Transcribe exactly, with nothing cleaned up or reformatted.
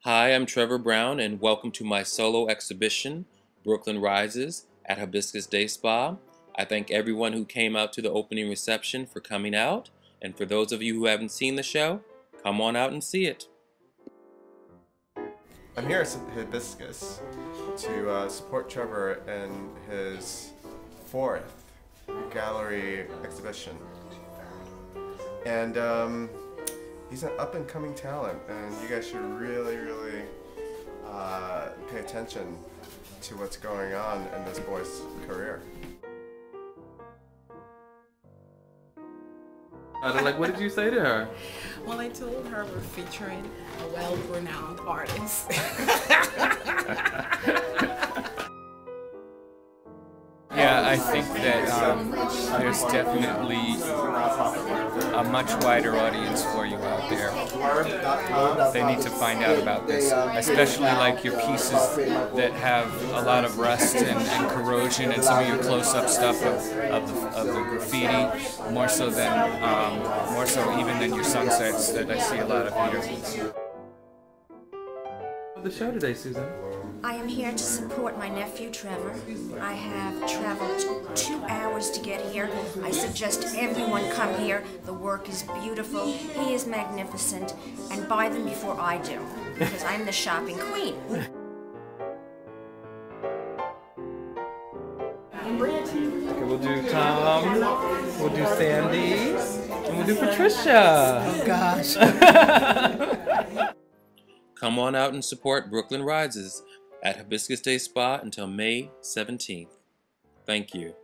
Hi, I'm Trevor Brown, and welcome to my solo exhibition, Brooklyn Rises, at Hibiscus Day Spa. I thank everyone who came out to the opening reception for coming out, and for those of you who haven't seen the show, come on out and see it. I'm here at Hibiscus to uh, support Trevor in his fourth gallery exhibition. And um, he's an up-and-coming talent, and you guys should really, really uh, pay attention to what's going on in this boy's career. Like, what did you say to her? Well, I told her we're featuring a well-renowned artist. Yeah, I think that um, there's definitely a much wider audience for you out there. They need to find out about this, especially like your pieces that have a lot of rust and, and corrosion, and some of your close-up stuff of, of, the, of the graffiti, more so than um, more so even than your sunsets that I see a lot of here. The show today, Susan. I am here to support my nephew, Trevor. I have traveled two hours to get here. I suggest everyone come here. The work is beautiful, he is magnificent, and buy them before I do, because I'm the shopping queen. Okay, we'll do Tom, we'll do Sandy, and we'll do Patricia. Oh gosh. Come on out and support Brooklyn Rises at Hibiscus Day Spa until May seventeenth. Thank you.